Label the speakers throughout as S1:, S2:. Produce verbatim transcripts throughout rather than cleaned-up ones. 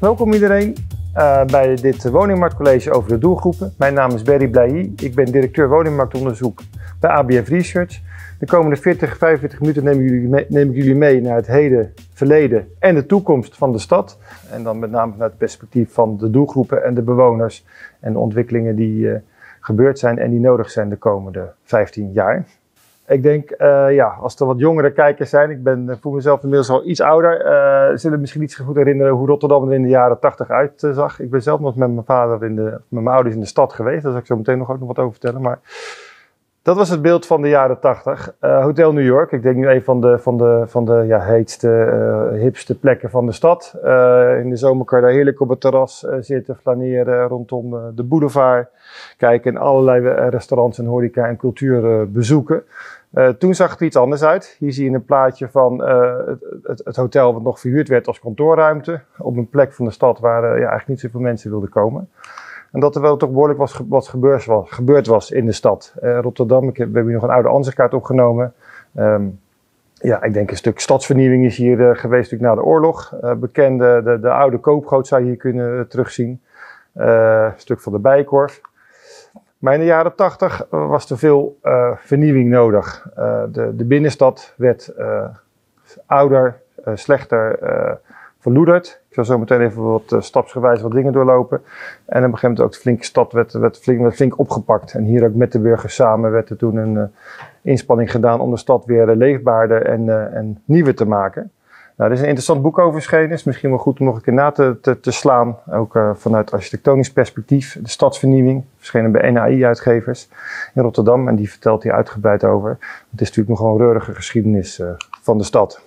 S1: Welkom iedereen uh, bij dit woningmarktcollege over de doelgroepen. Mijn naam is Berry Blailly. Ik ben directeur woningmarktonderzoek bij A B F Research. De komende veertig, vijfenveertig minuten neem ik, jullie mee, neem ik jullie mee naar het heden, verleden en de toekomst van de stad. En dan met name vanuit het perspectief van de doelgroepen en de bewoners en de ontwikkelingen die uh, gebeurd zijn en die nodig zijn de komende vijftien jaar. Ik denk, uh, ja, als er wat jongere kijkers zijn, ik ben, voel mezelf inmiddels al iets ouder, uh, zullen misschien niet zo goed herinneren hoe Rotterdam er in de jaren tachtig uitzag. Ik ben zelf nog met mijn vader, in de, met mijn ouders in de stad geweest, daar zal ik zo meteen nog ook nog wat over vertellen. Maar dat was het beeld van de jaren tachtig. Uh, Hotel New York, ik denk nu een van de, van de, van de ja, heetste, uh, hipste plekken van de stad. Uh, in de zomer kan je daar heerlijk op het terras uh, zitten, flaneren rondom uh, de boulevard. Kijken en allerlei uh, restaurants en horeca en cultuur uh, bezoeken. Uh, toen zag het er iets anders uit. Hier zie je een plaatje van uh, het, het, het hotel wat nog verhuurd werd als kantoorruimte. Op een plek van de stad waar uh, ja, eigenlijk niet zoveel mensen wilden komen. En dat er wel toch behoorlijk was, wat gebeurd was, gebeurd was in de stad. Uh, Rotterdam, ik heb, we hebben hier nog een oude ansichtkaart opgenomen. Um, ja, ik denk een stuk stadsvernieuwing is hier uh, geweest natuurlijk na de oorlog. Uh, bekende, de, de oude koopgoot zou je hier kunnen uh, terugzien. Uh, een stuk van de Bijenkorf. Maar in de jaren tachtig was er veel uh, vernieuwing nodig. Uh, de, de binnenstad werd uh, ouder, uh, slechter uh, verloederd. Ik zal zo meteen even wat uh, stapsgewijs wat dingen doorlopen. En op een gegeven moment ook de flinke stad werd, werd, flink, werd flink opgepakt. En hier ook met de burgers samen werd er toen een uh, inspanning gedaan om de stad weer uh, leefbaarder en, uh, en nieuwer te maken. Nou, er is een interessant boek over verschenen. Het is misschien wel goed om nog een keer na te, te, te slaan. Ook uh, vanuit architectonisch perspectief. De stadsvernieuwing. Verschenen bij N A I-uitgevers in Rotterdam. En die vertelt hier uitgebreid over. Het is natuurlijk nogal een reurige geschiedenis uh, van de stad.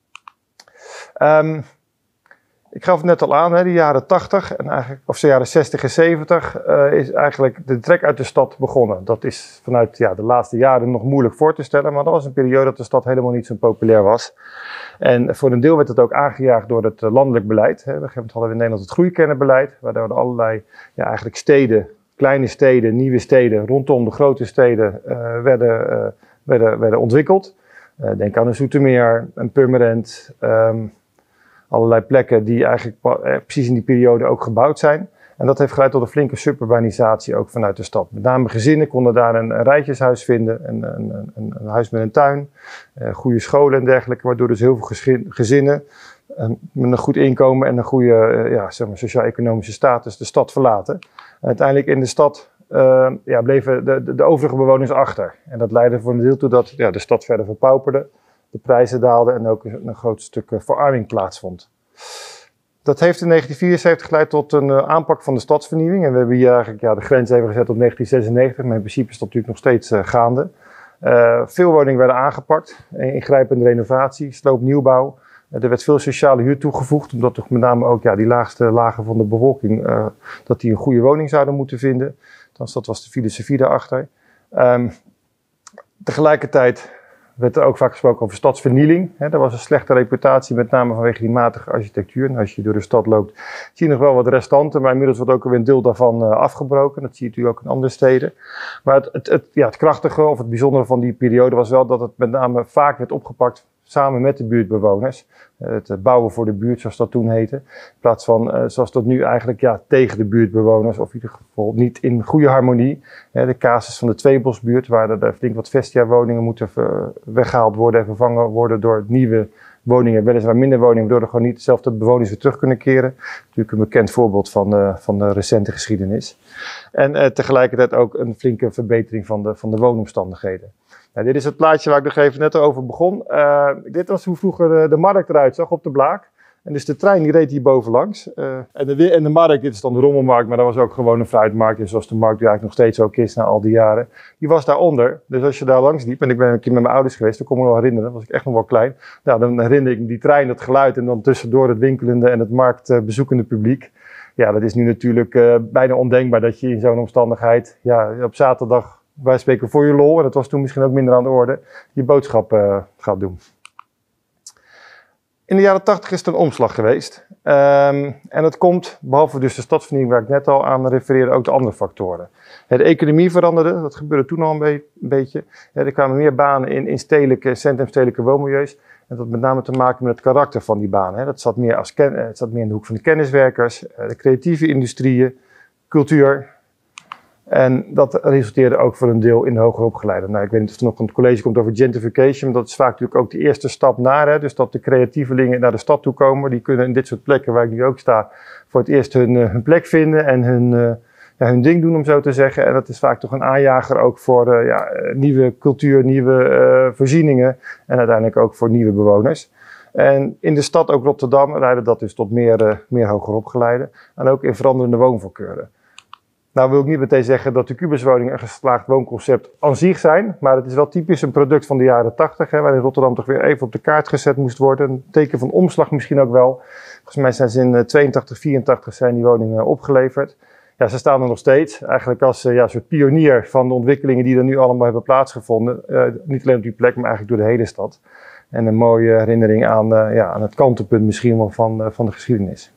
S1: Um, ik gaf het net al aan, hè, de jaren tachtig, en eigenlijk, of de jaren zestig en zeventig, uh, is eigenlijk de trek uit de stad begonnen. Dat is vanuit ja, de laatste jaren nog moeilijk voor te stellen, maar dat was een periode dat de stad helemaal niet zo populair was. En voor een deel werd het ook aangejaagd door het landelijk beleid. Hè. Op een gegeven moment hadden we in Nederland het groeikernenbeleid, waardoor allerlei ja, eigenlijk steden, kleine steden, nieuwe steden, rondom de grote steden uh, werden, uh, werden, werden ontwikkeld. Uh, denk aan een Zoetermeer, een Purmerend, um, allerlei plekken die eigenlijk uh, precies in die periode ook gebouwd zijn. En dat heeft geleid tot een flinke suburbanisatie ook vanuit de stad. Met name gezinnen konden daar een, een rijtjeshuis vinden, een, een, een, een huis met een tuin, uh, goede scholen en dergelijke, waardoor dus heel veel gezinnen uh, met een goed inkomen en een goede uh, ja, zeg maar sociaal-economische status de stad verlaten. En uiteindelijk in de stad uh, ja, bleven de, de, de overige bewoners achter. En dat leidde voor een deel toe dat ja, de stad verder verpauperde, de prijzen daalden en ook een, een groot stuk uh, verarming plaatsvond. Dat heeft in negentien vierenzeventig geleid tot een uh, aanpak van de stadsvernieuwing. En we hebben hier eigenlijk ja, de grens even gezet op negentien zesennegentig, maar in principe is dat natuurlijk nog steeds uh, gaande. Uh, veel woningen werden aangepakt, ingrijpende renovatie, sloopnieuwbouw. Uh, er werd veel sociale huur toegevoegd, omdat toch met name ook ja, die laagste lagen van de bevolking, uh, dat die een goede woning zouden moeten vinden. Althans, dat was de filosofie daarachter. Um, tegelijkertijd werd er ook vaak gesproken over stadsvernieling. He, er was een slechte reputatie, met name vanwege die matige architectuur. En als je door de stad loopt, zie je nog wel wat restanten, maar inmiddels wordt ook alweer een deel daarvan uh, afgebroken. Dat zie je natuurlijk ook in andere steden. Maar het, het, het, ja, het krachtige of het bijzondere van die periode was wel dat het met name vaak werd opgepakt samen met de buurtbewoners. Uh, het bouwen voor de buurt, zoals dat toen heette. In plaats van, uh, zoals dat nu eigenlijk, ja, tegen de buurtbewoners. Of in ieder geval niet in goede harmonie. Uh, de casus van de Tweebosbuurt, waar er flink wat Vestia-woningen moeten weggehaald worden en vervangen worden door nieuwe woningen. Weliswaar minder woningen, waardoor er gewoon niet dezelfde bewoners weer terug kunnen keren. Natuurlijk een bekend voorbeeld van de, van de recente geschiedenis. En uh, tegelijkertijd ook een flinke verbetering van de, van de woonomstandigheden. Nou, dit is het plaatje waar ik nog even net over begon. Uh, dit was hoe vroeger de markt eruit zag op de Blaak. En dus de trein die reed hier bovenlangs. Uh, en, de, en de markt, dit is dan de rommelmarkt, maar dat was ook gewoon een fruitmarkt. Zoals de markt die eigenlijk nog steeds ook is na al die jaren. Die was daaronder. Dus als je daar langs liep, en ik ben een keer met mijn ouders geweest, dat kon ik me wel herinneren, was ik echt nog wel klein. Nou, dan herinner ik me die trein, dat geluid en dan tussendoor het winkelende en het marktbezoekende publiek. Ja, dat is nu natuurlijk uh, bijna ondenkbaar dat je in zo'n omstandigheid, ja, op zaterdag, wij spreken voor je lol, en dat was toen misschien ook minder aan de orde, je boodschap uh, gaat doen. In de jaren tachtig is er een omslag geweest. Um, en dat komt, behalve dus de stadsvernieuwing waar ik net al aan refereerde, ook de andere factoren. Ja, de economie veranderde, dat gebeurde toen al een, be een beetje. Ja, er kwamen meer banen in, in stedelijke, centrumstedelijke woonmilieus. En dat had met name te maken met het karakter van die banen. Hè. Dat zat meer, als ken het zat meer in de hoek van de kenniswerkers, de creatieve industrieën, cultuur. En dat resulteerde ook voor een deel in de hoger opgeleide. Nou, ik weet niet of er nog een college komt over gentrification, maar dat is vaak natuurlijk ook de eerste stap naar. Hè, dus dat de creatievelingen naar de stad toe komen. Die kunnen in dit soort plekken waar ik nu ook sta, voor het eerst hun, uh, hun plek vinden en hun, uh, ja, hun ding doen, om zo te zeggen. En dat is vaak toch een aanjager ook voor uh, ja, nieuwe cultuur, nieuwe uh, voorzieningen en uiteindelijk ook voor nieuwe bewoners. En in de stad, ook Rotterdam, leidde dat dus tot meer, uh, meer hoger opgeleide. En ook in veranderende woonvoorkeuren. Nou wil ik niet meteen zeggen dat de kubuswoningen een geslaagd woonconcept aan zich zijn, maar het is wel typisch een product van de jaren tachtig, hè, waarin Rotterdam toch weer even op de kaart gezet moest worden. Een teken van omslag misschien ook wel. Volgens mij zijn ze in tweeëntachtig, vierentachtig zijn die woningen opgeleverd. Ja, ze staan er nog steeds, eigenlijk als ja, soort pionier van de ontwikkelingen die er nu allemaal hebben plaatsgevonden. Uh, niet alleen op die plek, maar eigenlijk door de hele stad. En een mooie herinnering aan, uh, ja, aan het kantelpunt misschien wel van, uh, van de geschiedenis.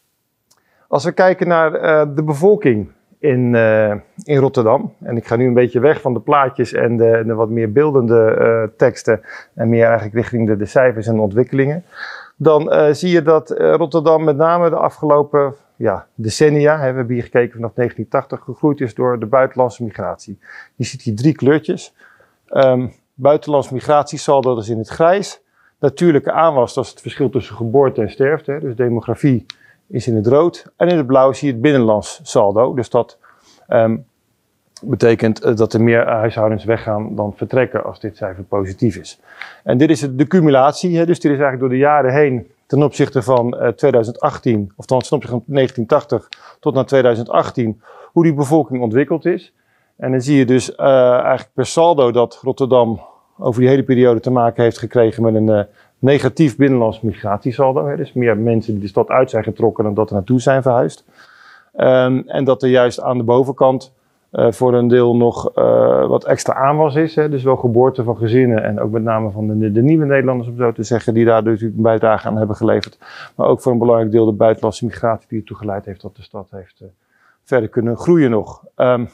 S1: Als we kijken naar uh, de bevolking in, uh, in Rotterdam, en ik ga nu een beetje weg van de plaatjes en de, de wat meer beeldende uh, teksten en meer eigenlijk richting de, de cijfers en de ontwikkelingen, dan uh, zie je dat uh, Rotterdam met name de afgelopen ja, decennia, hè, we hebben hier gekeken vanaf negentien tachtig, gegroeid is door de buitenlandse migratie. Je ziet hier drie kleurtjes. Um, buitenlandse migratiesaldo, dat is in het grijs. Natuurlijke aanwas, dat is het verschil tussen geboorte en sterfte, hè, dus demografie is in het rood. En in het blauw zie je het binnenlands saldo. Dus dat um, betekent uh, dat er meer huishoudens weggaan dan vertrekken als dit cijfer positief is. En dit is het, de cumulatie. Hè, dus dit is eigenlijk door de jaren heen ten opzichte van uh, tweeduizend achttien, of ten opzichte van negentien tachtig tot naar tweeduizend achttien, hoe die bevolking ontwikkeld is. En dan zie je dus uh, eigenlijk per saldo dat Rotterdam over die hele periode te maken heeft gekregen met een uh, negatief binnenlands migratiesaldo. Hè, dus meer mensen die de stad uit zijn getrokken dan dat er naartoe zijn verhuisd. Um, en dat er juist aan de bovenkant uh, voor een deel nog uh, wat extra aanwas is. Hè, dus wel geboorte van gezinnen en ook met name van de, de nieuwe Nederlanders, om zo te zeggen, die daar dus een bijdrage aan hebben geleverd. Maar ook voor een belangrijk deel de buitenlandse migratie die ertoe geleid heeft dat de stad heeft uh, verder kunnen groeien nog. Um,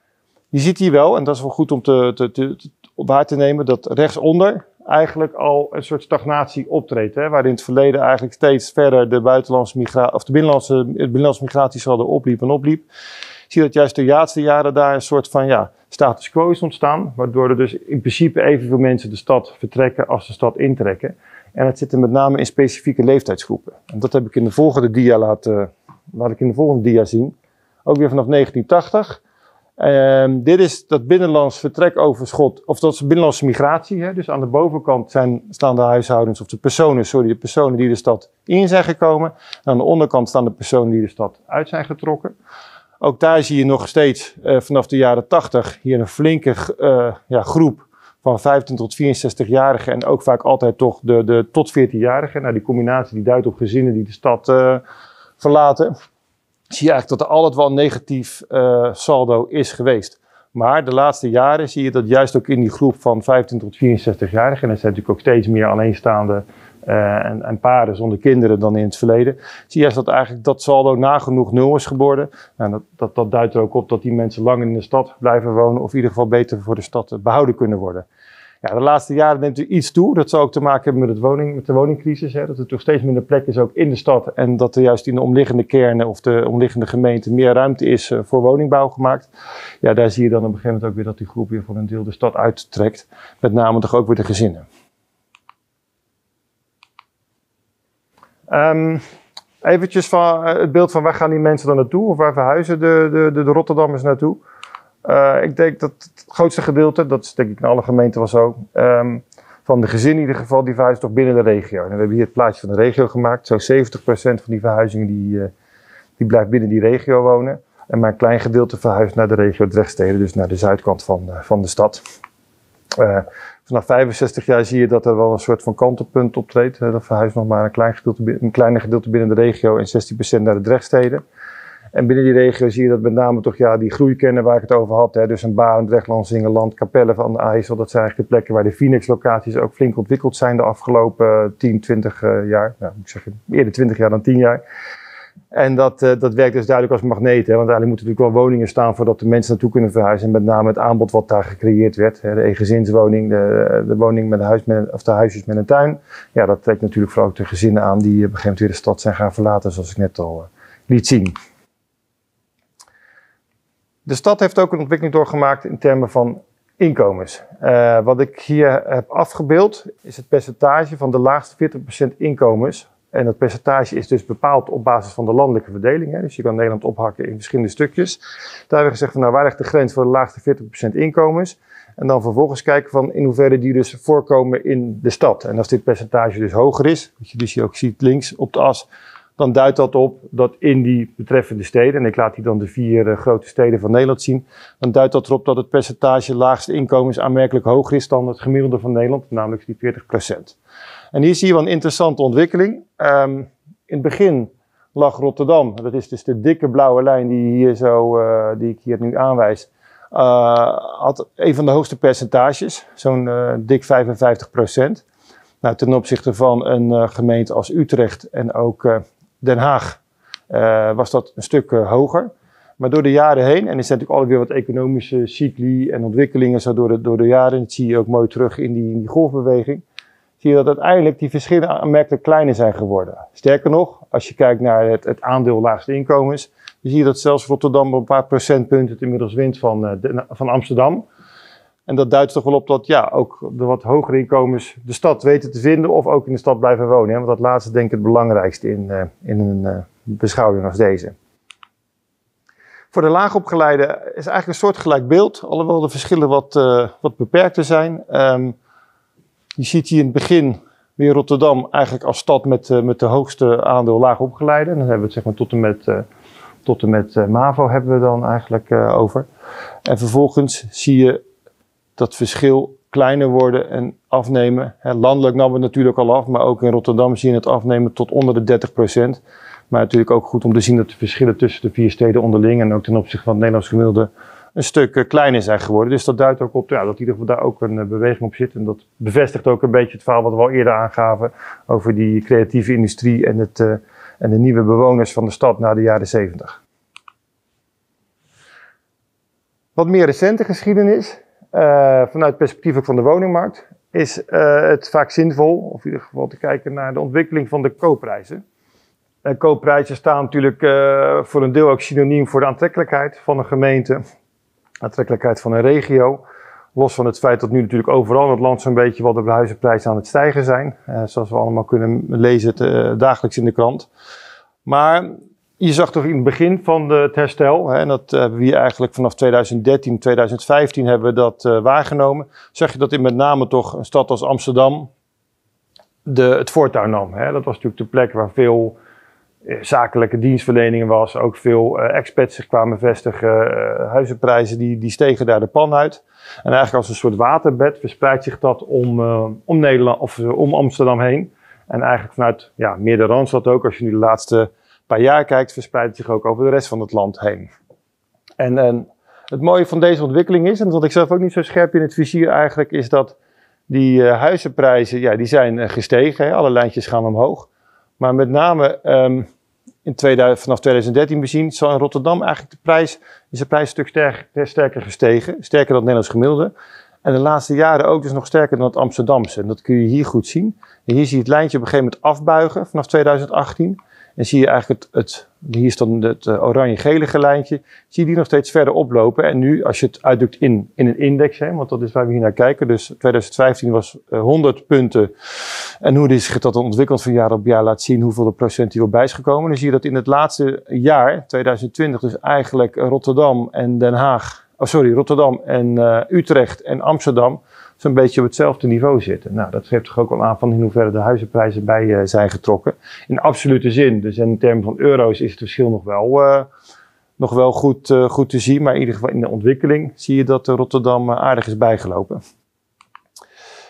S1: je ziet hier wel, en dat is wel goed om te, te, te, te waar te nemen, dat rechtsonder eigenlijk al een soort stagnatie optreedt. Hè, waar in het verleden eigenlijk steeds verder de buitenlandse migratie, of de binnenlandse, het binnenlandse migratiesaldo opliep en opliep. Zie je dat juist de laatste jaren daar een soort van ja, status quo is ontstaan. Waardoor er dus in principe evenveel mensen de stad vertrekken als de stad intrekken. En het zit er met name in specifieke leeftijdsgroepen. En dat heb ik in de volgende dia laten, laat ik in de volgende dia zien. Ook weer vanaf negentien tachtig. Um, dit is dat binnenlands vertrekoverschot, of dat is binnenlandse migratie. Hè? Dus aan de bovenkant zijn, staan de huishoudens, of de personen, sorry, de personen die de stad in zijn gekomen. En aan de onderkant staan de personen die de stad uit zijn getrokken. Ook daar zie je nog steeds uh, vanaf de jaren tachtig hier een flinke uh, ja, groep van vijftien tot vierenzestig-jarigen en ook vaak altijd toch de, de tot veertien-jarigen. Nou, die combinatie die duidt op gezinnen die de stad uh, verlaten. Zie je eigenlijk dat er altijd wel een negatief uh, saldo is geweest. Maar de laatste jaren zie je dat juist ook in die groep van vijftien tot vierenzestig-jarigen, en er zijn natuurlijk ook steeds meer alleenstaande uh, en, en paren zonder kinderen dan in het verleden, zie je juist dat eigenlijk dat saldo nagenoeg nul is geworden. Nou, dat, dat, dat duidt er ook op dat die mensen langer in de stad blijven wonen of in ieder geval beter voor de stad behouden kunnen worden. Ja, de laatste jaren neemt er iets toe. Dat zou ook te maken hebben met, het woning, met de woningcrisis. Hè. Dat er toch steeds minder plek is ook in de stad. En dat er juist in de omliggende kernen of de omliggende gemeenten meer ruimte is uh, voor woningbouw gemaakt. Ja, daar zie je dan op een gegeven moment ook weer dat die groep weer voor een deel de stad uittrekt. Met name toch ook weer de gezinnen. Um, eventjes van uh, het beeld van waar gaan die mensen dan naartoe? Of waar verhuizen de, de, de, de Rotterdammers naartoe? Uh, ik denk dat het grootste gedeelte, dat is denk ik in alle gemeenten wel zo, um, van de gezinnen in ieder geval, die verhuizen toch binnen de regio. En we hebben hier het plaatje van de regio gemaakt. Zo zeventig procent van die verhuizingen die, uh, die blijft binnen die regio wonen. En maar een klein gedeelte verhuist naar de regio Drechtstede, dus naar de zuidkant van, uh, van de stad. Uh, vanaf vijfenzestig jaar zie je dat er wel een soort van kantelpunt optreedt. Uh, dat verhuist nog maar een, klein gedeelte, een kleiner gedeelte binnen de regio en zestien procent naar de Drechtstede. En binnen die regio zie je dat met name toch ja, die groeikernen waar ik het over had. Hè, dus een Barendrecht, Lansingerland, Capelle van de IJssel. Dat zijn eigenlijk de plekken waar de Phoenix-locaties ook flink ontwikkeld zijn de afgelopen tien, twintig uh, jaar. Nou, moet ik zeggen, eerder twintig jaar dan tien jaar. En dat, uh, dat werkt dus duidelijk als magneet. Hè, want eigenlijk moeten natuurlijk wel woningen staan voordat de mensen naartoe kunnen verhuizen. En met name het aanbod wat daar gecreëerd werd. Hè, de eengezinswoning, de, de woning met een huis met, of de huisjes met een tuin. Ja, dat trekt natuurlijk vooral ook de gezinnen aan die op een gegeven moment weer de stad zijn gaan verlaten, zoals ik net al uh, liet zien. De stad heeft ook een ontwikkeling doorgemaakt in termen van inkomens. Uh, wat ik hier heb afgebeeld is het percentage van de laagste veertig procent inkomens. En dat percentage is dus bepaald op basis van de landelijke verdeling. Hè. Dus je kan Nederland ophakken in verschillende stukjes. Daar hebben we gezegd van nou waar ligt de grens voor de laagste veertig procent inkomens. En dan vervolgens kijken van in hoeverre die dus voorkomen in de stad. En als dit percentage dus hoger is, wat je dus hier ook ziet links op de as, dan duidt dat op dat in die betreffende steden, en ik laat hier dan de vier uh, grote steden van Nederland zien, dan duidt dat erop dat het percentage laagste inkomens aanmerkelijk hoger is dan het gemiddelde van Nederland, namelijk die veertig procent. En hier zie je wel een interessante ontwikkeling. Um, in het begin lag Rotterdam, dat is dus de dikke blauwe lijn die, hier zo, uh, die ik hier nu aanwijs, uh, had een van de hoogste percentages, zo'n uh, dik vijfenvijftig procent. Nou, ten opzichte van een uh, gemeente als Utrecht en ook uh, Den Haag uh, was dat een stuk uh, hoger. Maar door de jaren heen, en er zijn natuurlijk alweer wat economische cycli en ontwikkelingen zo door de, door de jaren, dat zie je ook mooi terug in die, in die golfbeweging, zie je dat uiteindelijk die verschillen aanmerkelijk kleiner zijn geworden. Sterker nog, als je kijkt naar het, het aandeel laagste inkomens, dan zie je dat zelfs Rotterdam op een paar procentpunten het inmiddels wint van, uh, de, van Amsterdam. En dat duidt toch wel op dat ja, ook de wat hogere inkomens de stad weten te vinden of ook in de stad blijven wonen. Hè? Want dat laatste denk ik het belangrijkste in, uh, in een uh, beschouwing als deze. Voor de laagopgeleide is eigenlijk een soortgelijk beeld, alhoewel de verschillen wat, uh, wat beperkter zijn. Um, je ziet hier in het begin weer Rotterdam eigenlijk als stad met, uh, met de hoogste aandeel laagopgeleide. En dan hebben we het zeg maar tot en met, uh, tot en met uh, MAVO hebben we dan eigenlijk uh, over. En vervolgens zie je dat verschil kleiner worden en afnemen. He, landelijk nam het natuurlijk al af, maar ook in Rotterdam zie je het afnemen tot onder de dertig procent. Maar natuurlijk ook goed om te zien dat de verschillen tussen de vier steden onderling en ook ten opzichte van het Nederlands gemiddelde een stuk uh, kleiner zijn geworden. Dus dat duidt ook op ja, dat in ieder geval daar ook een uh, beweging op zit. En dat bevestigt ook een beetje het verhaal wat we al eerder aangaven over die creatieve industrie en, het, uh, en de nieuwe bewoners van de stad na de jaren zeventig. Wat meer recente geschiedenis. Uh, vanuit het perspectief ook van de woningmarkt is uh, het vaak zinvol, of in ieder geval te kijken naar de ontwikkeling van de koopprijzen. Uh, koopprijzen staan natuurlijk uh, voor een deel ook synoniem voor de aantrekkelijkheid van een gemeente, aantrekkelijkheid van een regio. Los van het feit dat nu natuurlijk overal in het land zo'n beetje wat de huizenprijzen aan het stijgen zijn. Uh, zoals we allemaal kunnen lezen het, uh, dagelijks in de krant. Maar je zag toch in het begin van de, het herstel, hè, en dat hebben we hier eigenlijk vanaf tweeduizend dertien, tweeduizend vijftien hebben we dat uh, waargenomen. Zag je dat in met name toch een stad als Amsterdam de, het voortouw nam. Hè. Dat was natuurlijk de plek waar veel uh, zakelijke dienstverleningen was. Ook veel uh, expats zich kwamen vestigen. Uh, huizenprijzen die, die stegen daar de pan uit. En eigenlijk als een soort waterbed verspreidt zich dat om, uh, om, Nederland, of, uh, om Amsterdam heen. En eigenlijk vanuit ja, meer de Randstad ook, als je nu de laatste paar jaar kijkt, verspreidt het zich ook over de rest van het land heen. En, en het mooie van deze ontwikkeling is, en dat had ik zelf ook niet zo scherp in het vizier eigenlijk, is dat die uh, huizenprijzen, ja, die zijn uh, gestegen. Hè? Alle lijntjes gaan omhoog. Maar met name um, in tweeduizend, vanaf tweeduizend dertien bezien, zal in Rotterdam eigenlijk de prijs, is de prijs een stuk sterker, sterker gestegen. Sterker dan het Nederlands gemiddelde. En de laatste jaren ook dus nog sterker dan het Amsterdamse. En dat kun je hier goed zien. En hier zie je het lijntje op een gegeven moment afbuigen vanaf tweeduizend achttien. En zie je eigenlijk het, het hier is dan het uh, oranje-gelige lijntje, zie je die nog steeds verder oplopen. En nu, als je het uitdrukt in, in een index, hè, want dat is waar we hier naar kijken. Dus tweeduizend vijftien was uh, honderd punten. En hoe is zich dat dan ontwikkeld van jaar op jaar laat zien hoeveel de procent die bij is gekomen. Dan zie je dat in het laatste jaar, tweeduizend twintig, dus eigenlijk Rotterdam en Den Haag, oh sorry, Rotterdam en uh, Utrecht en Amsterdam zo'n beetje op hetzelfde niveau zitten. Nou, dat geeft toch ook wel aan van in hoeverre de huizenprijzen bij uh, zijn getrokken. In absolute zin, dus in termen van euro's is het verschil nog wel, uh, nog wel goed, uh, goed te zien. Maar in ieder geval in de ontwikkeling zie je dat uh, Rotterdam uh, aardig is bijgelopen.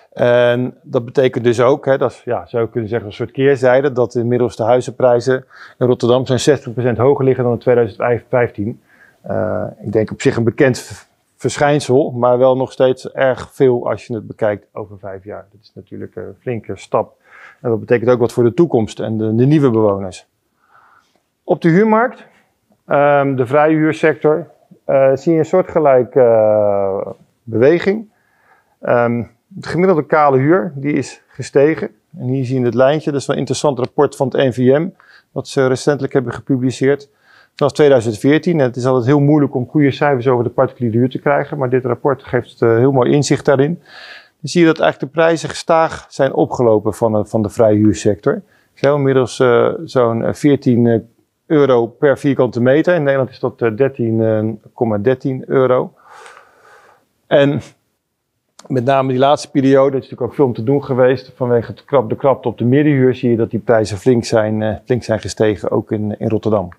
S1: En dat betekent dus ook, hè, dat is, ja, zou je kunnen zeggen een soort keerzijde, dat inmiddels de huizenprijzen in Rotterdam zijn zestig procent hoger liggen dan in tweeduizend vijftien. Uh, ik denk op zich een bekend verschijnsel, maar wel nog steeds erg veel als je het bekijkt over vijf jaar. Dat is natuurlijk een flinke stap. En dat betekent ook wat voor de toekomst en de, de nieuwe bewoners. Op de huurmarkt, um, de vrije huursector, uh, zie je een soortgelijke uh, beweging. Um, de gemiddelde kale huur die is gestegen. En hier zie je het lijntje, dat is wel een interessant rapport van het N V M, wat ze recentelijk hebben gepubliceerd. Vanaf tweeduizend veertien, en het is altijd heel moeilijk om goede cijfers over de particuliere huur te krijgen, maar dit rapport geeft uh, heel mooi inzicht daarin. Dan zie je dat eigenlijk de prijzen gestaag zijn opgelopen van, uh, van de vrije huursector. Zo, inmiddels uh, zo'n veertien euro per vierkante meter. In Nederland is dat uh, dertien komma dertien euro. En met name die laatste periode, er is natuurlijk ook veel om te doen geweest. Vanwege het krap, de krapte op de middenhuur zie je dat die prijzen flink zijn, uh, flink zijn gestegen, ook in, in Rotterdam.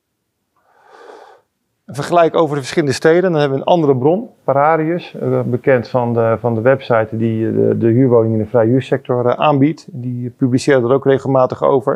S1: Een vergelijk over de verschillende steden, dan hebben we een andere bron, Pararius, uh, bekend van de, van de website die de, de huurwoningen in de vrije huursector uh, aanbiedt. Die publiceert er ook regelmatig over.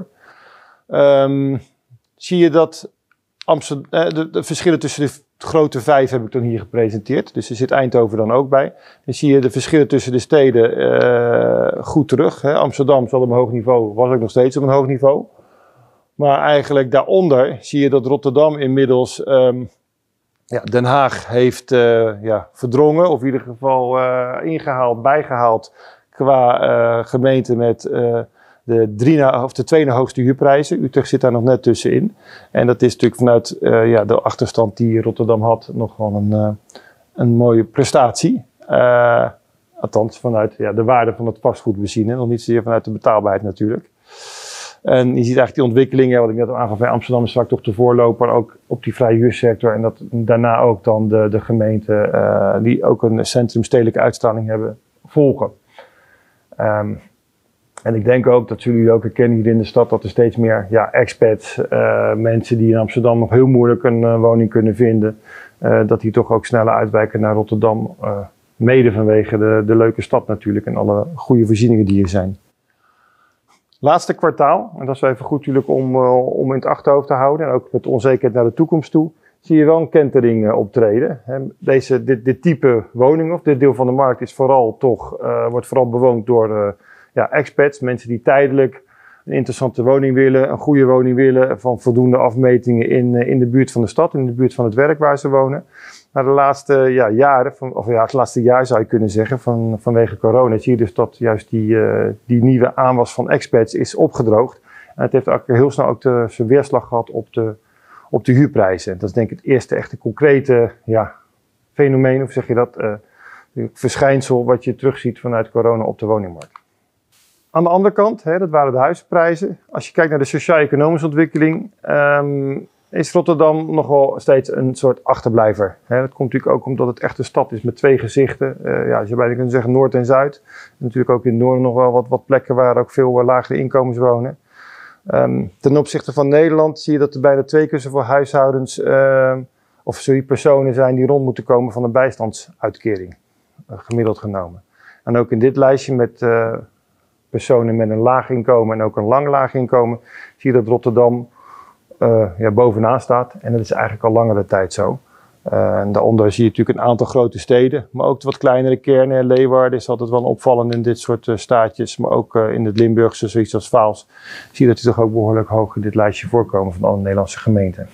S1: Um, zie je dat Amsterdam, uh, de, de verschillen tussen de grote vijf heb ik dan hier gepresenteerd. Dus er zit Eindhoven dan ook bij. Dan zie je de verschillen tussen de steden uh, goed terug. Hè. Amsterdam zat op een hoog niveau, was ook nog steeds op een hoog niveau. Maar eigenlijk daaronder zie je dat Rotterdam inmiddels um, ja, Den Haag heeft uh, ja, verdrongen. Of in ieder geval uh, ingehaald, bijgehaald qua uh, gemeente met uh, de, drie na, of de twee na hoogste huurprijzen. Utrecht zit daar nog net tussenin. En dat is natuurlijk vanuit uh, ja, de achterstand die Rotterdam had nog wel een, uh, een mooie prestatie. Uh, althans vanuit ja, de waarde van het vastgoed bezien. Nog niet zozeer vanuit de betaalbaarheid natuurlijk. En je ziet eigenlijk die ontwikkelingen, wat ik net al aangaf bij Amsterdam is vaak toch de voorloper, ook op die vrije huursector. En dat daarna ook dan de, de gemeenten uh, die ook een centrumstedelijke uitstraling hebben, volgen. Um, en ik denk ook, dat zullen jullie ook herkennen hier in de stad, dat er steeds meer ja, expats, uh, mensen die in Amsterdam nog heel moeilijk een uh, woning kunnen vinden, uh, dat die toch ook sneller uitwijken naar Rotterdam. Uh, mede vanwege de, de leuke stad natuurlijk en alle goede voorzieningen die er zijn. Laatste kwartaal, en dat is even goed natuurlijk om, uh, om in het achterhoofd te houden, en ook met onzekerheid naar de toekomst toe, zie je wel een kentering uh, optreden. He, deze, dit, dit type woning, of dit deel van de markt, is vooral toch, uh, wordt vooral bewoond door uh, ja, expats, mensen die tijdelijk een interessante woning willen, een goede woning willen, van voldoende afmetingen in, uh, in de buurt van de stad, in de buurt van het werk waar ze wonen. Maar de laatste ja, jaren, van, of ja, het laatste jaar zou je kunnen zeggen, van, vanwege corona, zie je dus dat juist die, uh, die nieuwe aanwas van expats is opgedroogd. En het heeft ook heel snel ook de, zijn weerslag gehad op de, op de huurprijzen. En dat is denk ik het eerste echte concrete ja, fenomeen, of zeg je dat, uh, verschijnsel wat je terugziet vanuit corona op de woningmarkt. Aan de andere kant, hè, dat waren de huizenprijzen. Als je kijkt naar de sociaal-economische ontwikkeling, um, is Rotterdam nog wel steeds een soort achterblijver. He, dat komt natuurlijk ook omdat het echt een stad is met twee gezichten. Uh, ja, je zou bijna kunnen zeggen Noord en Zuid. En natuurlijk ook in het noorden nog wel wat, wat plekken waar ook veel uh, lagere inkomens wonen. Um, ten opzichte van Nederland zie je dat er bijna twee keer zoveel huishoudens uh, of sorry, personen zijn die rond moeten komen van een bijstandsuitkering. Uh, gemiddeld genomen. En ook in dit lijstje met uh, personen met een laag inkomen en ook een lang laag inkomen, zie je dat Rotterdam Uh, ja, bovenaan staat. En dat is eigenlijk al langere tijd zo. Uh, en daaronder zie je natuurlijk een aantal grote steden, maar ook de wat kleinere kernen. Leeuwarden is altijd wel opvallend in dit soort uh, staatjes, maar ook uh, in het Limburgse, zoiets als Vaals, zie je dat die toch ook behoorlijk hoog in dit lijstje voorkomen van alle Nederlandse gemeenten.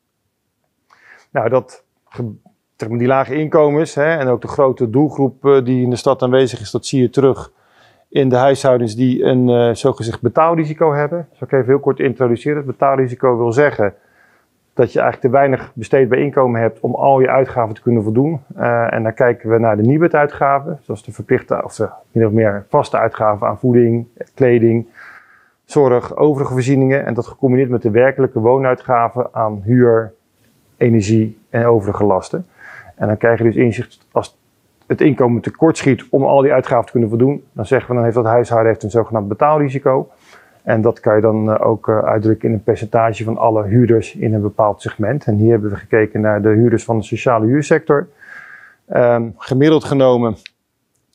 S1: Nou, dat, die lage inkomens hè, en ook de grote doelgroep uh, die in de stad aanwezig is, dat zie je terug in de huishoudens die een uh, zogezegd betaalrisico hebben. Dat zal ik even heel kort introduceren. Het betaalrisico wil zeggen dat je eigenlijk te weinig besteedbaar inkomen hebt om al je uitgaven te kunnen voldoen. Uh, en dan kijken we naar de Nibud-uitgaven, zoals de verplichte of de min of meer vaste uitgaven aan voeding, kleding, zorg, overige voorzieningen. En dat gecombineerd met de werkelijke woonuitgaven aan huur, energie en overige lasten. En dan krijg je dus inzicht als het inkomen tekort schiet om al die uitgaven te kunnen voldoen, dan zeggen we dan heeft dat huishouden heeft een zogenaamd betaalrisico. En dat kan je dan ook uitdrukken in een percentage van alle huurders in een bepaald segment. En hier hebben we gekeken naar de huurders van de sociale huursector. Um, gemiddeld genomen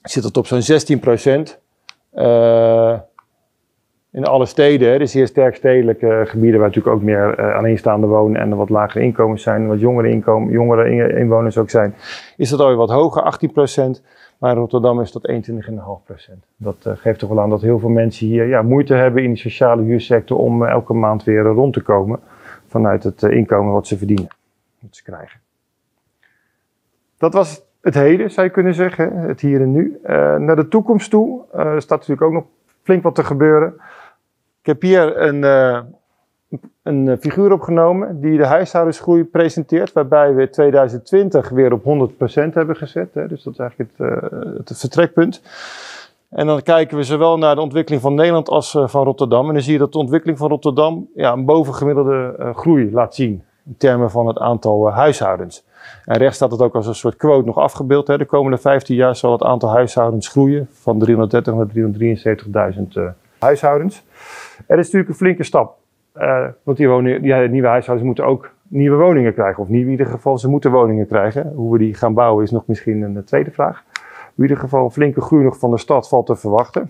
S1: zit het op zo'n zestien procent. Uh, in alle steden, hè, de zeer sterk stedelijke gebieden waar natuurlijk ook meer uh, alleenstaande wonen en wat lagere inkomens zijn, wat jongere, inkomen, jongere inwoners ook zijn, is dat alweer wat hoger, achttien procent. Maar in Rotterdam is dat eenentwintig komma vijf procent. Dat uh, geeft toch wel aan dat heel veel mensen hier ja, moeite hebben in de sociale huursector om uh, elke maand weer uh, rond te komen vanuit het uh, inkomen wat ze verdienen, wat ze krijgen. Dat was het heden, zou je kunnen zeggen, het hier en nu. Uh, naar de toekomst toe uh, er staat natuurlijk ook nog flink wat te gebeuren. Ik heb hier een, uh, een figuur opgenomen die de huishoudensgroei presenteert, waarbij we tweeduizend twintig weer op honderd procent hebben gezet. Hè, dus dat is eigenlijk het, uh, het vertrekpunt. En dan kijken we zowel naar de ontwikkeling van Nederland als uh, van Rotterdam. En dan zie je dat de ontwikkeling van Rotterdam ja, een bovengemiddelde uh, groei laat zien in termen van het aantal uh, huishoudens. En rechts staat het ook als een soort quote nog afgebeeld. Hè. De komende vijftien jaar zal het aantal huishoudens groeien van driehonderddertig naar driehonderddrieënzeventigduizend uh, huishoudens. Er is natuurlijk een flinke stap. Uh, want die, woningen, die nieuwe huishoudens moeten ook nieuwe woningen krijgen. Of niet in ieder geval, ze moeten woningen krijgen. Hoe we die gaan bouwen is nog misschien een tweede vraag. In ieder geval een flinke groei nog van de stad valt te verwachten.